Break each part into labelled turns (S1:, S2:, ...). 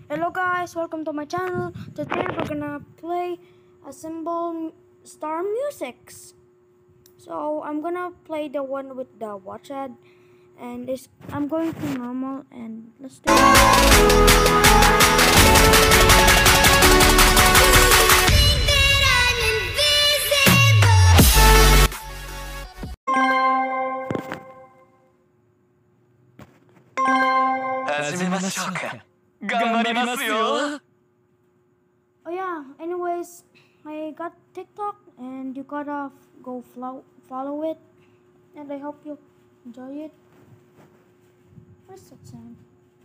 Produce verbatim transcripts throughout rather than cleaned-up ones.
S1: Hello guys, welcome to my channel. Today we're gonna play Ensemble Star Musics. So I'm gonna play the one with the watch ad, and this I'm going to normal and let's do Oh yeah, anyways, I got TikTok and you gotta go follow, follow it, and I hope you enjoy it. Where's that sound?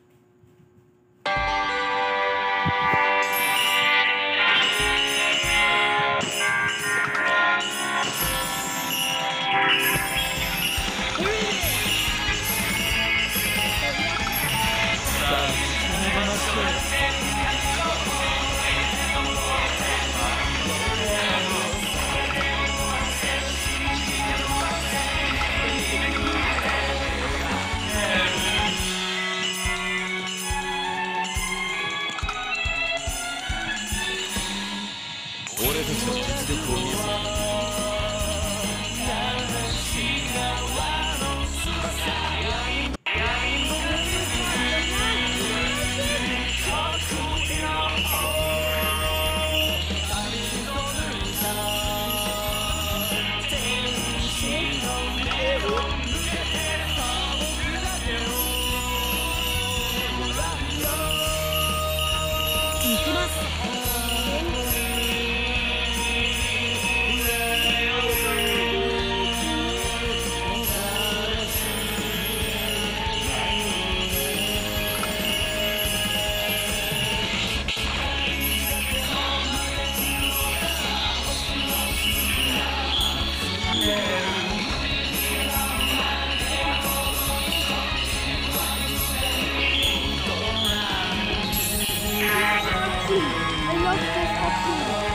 S1: I love this opening.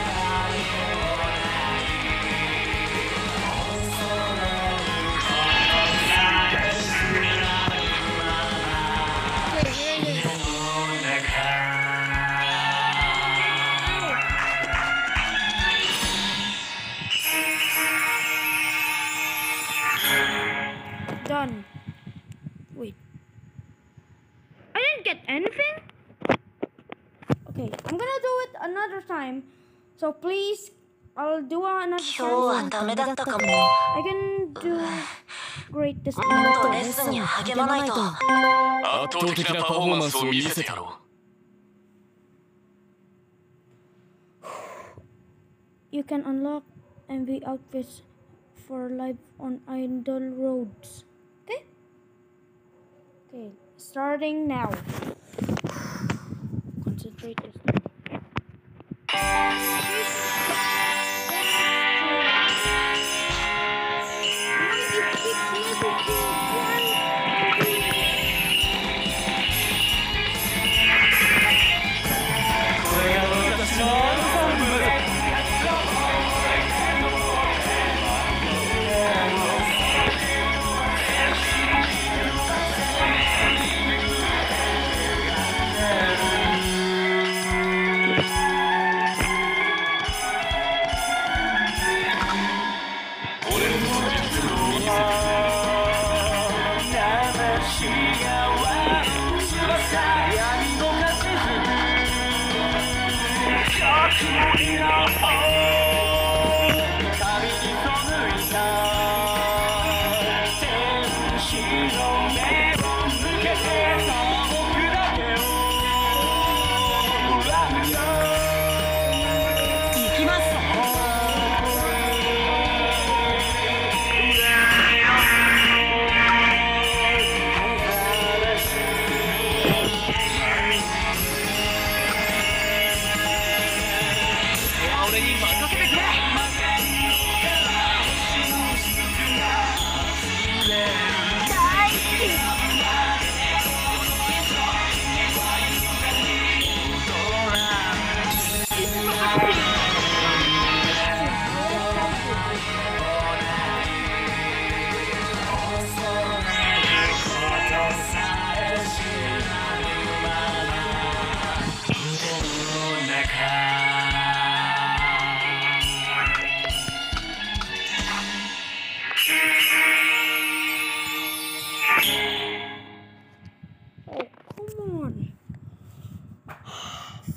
S1: Done. Wait. I didn't get anything? Okay, I'm gonna do it another time. So please, I'll do another time. I can do great this time. You can unlock M V outfits for live on Idle Roads. Okay? Okay, starting now. Concentrate this time.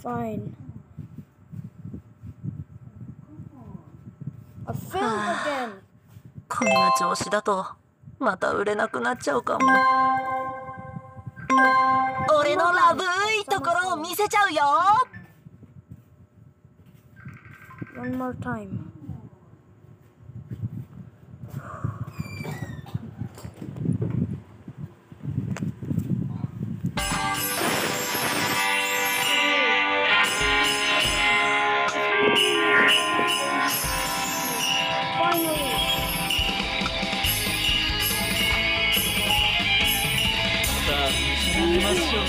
S1: Fine. I failed again.
S2: こんな調子だとまた売れなくなっちゃうかも。俺のラブいところを見せちゃうよ。
S1: One more time. Finally.
S2: さあ行きましょう。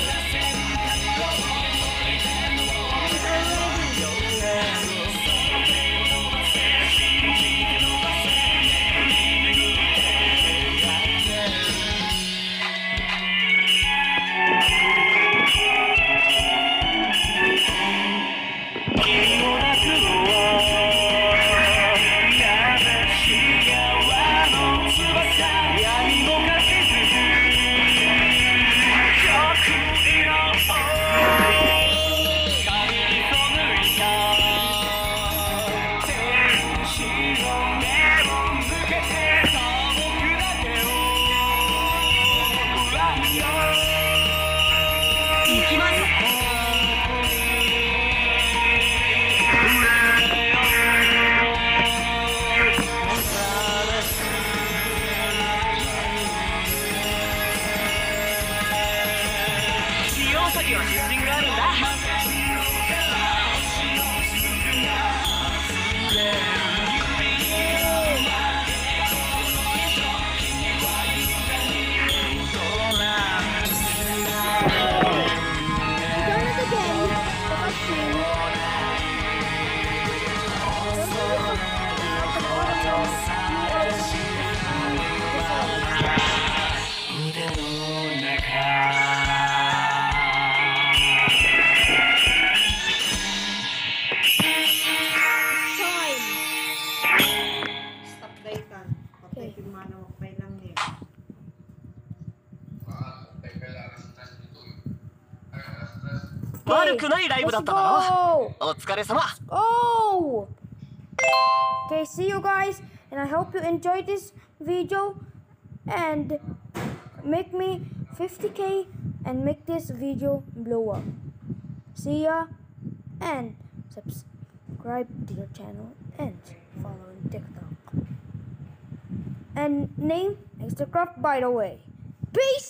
S2: 悪くないライブだっただろ。お疲れ様。
S1: Oh! Okay, see you guys, and I hope you enjoyed this video and make me fifty K and make this video blow up. See ya, and subscribe to your channel and follow on TikTok. And name Extra Craft, by the way. Peace!